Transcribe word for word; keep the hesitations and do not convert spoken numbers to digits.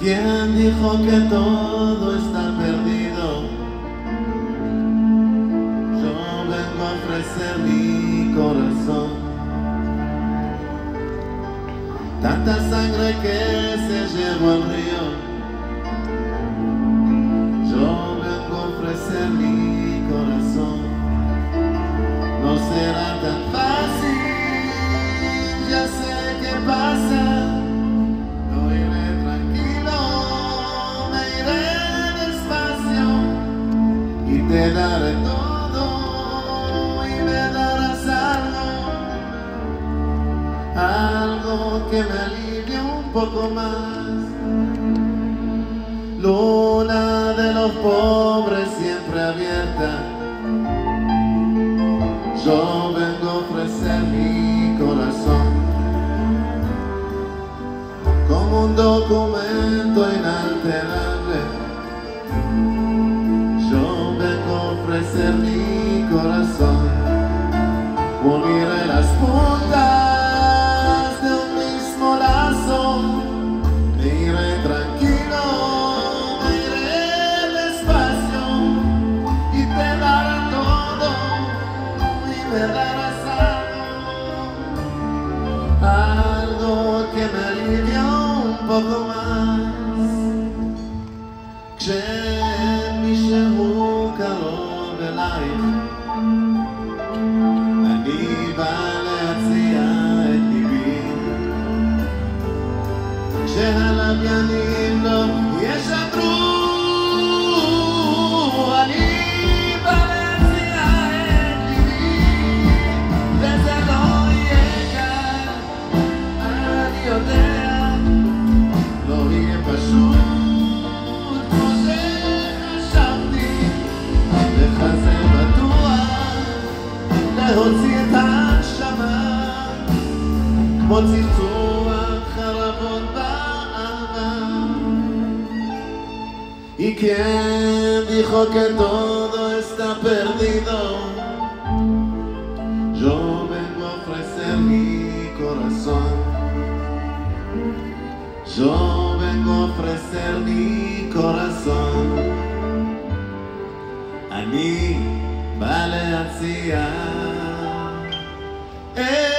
¿Quién dijo que todo está perdido? Yo vengo a ofrecer mi corazón. Tanta sangre que se llevó al río. Yo vengo a ofrecer mi corazón. No será tan fácil, ya sé qué pasa. No iré tranquilo, me iré despacio y te daré todo y me darás algo, algo que me alivie un poco más. Luna de los pobres siempre abierta. Yo vengo a ofrecer mi corazón como un documento inalterable. Yo vengo a ofrecer mi corazón. Uniré las puntas de un mismo lazo. Me iré tranquilo, me iré despacio y te daré todo y me darás algo, algo que me alivie un poco más. כשמישהו קרוב אלייך, אני בא להציע את ליבי. כשהלוויינים לא ישדרו, אני בא להציע את ליבי. וזה לא יהיה קל, אני יודע, לא יהיה פשוט כמו שחשבתי. לך זה בטוח להוציא את הנשמה כמו צחצוח חרבות באהבה. ¿Y quién dijo que todo está perdido? Yo vengo a ofrecer mi corazón. Yo vengo a ofrecer mi corazón. אני בא להציע